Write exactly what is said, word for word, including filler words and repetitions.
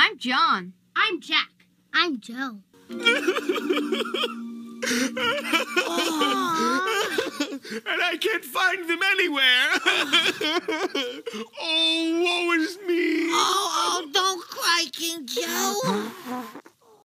I'm John. I'm Jack. I'm Joe. And I can't find them anywhere. Oh, woe is me. Oh, oh, don't cry, King Joe.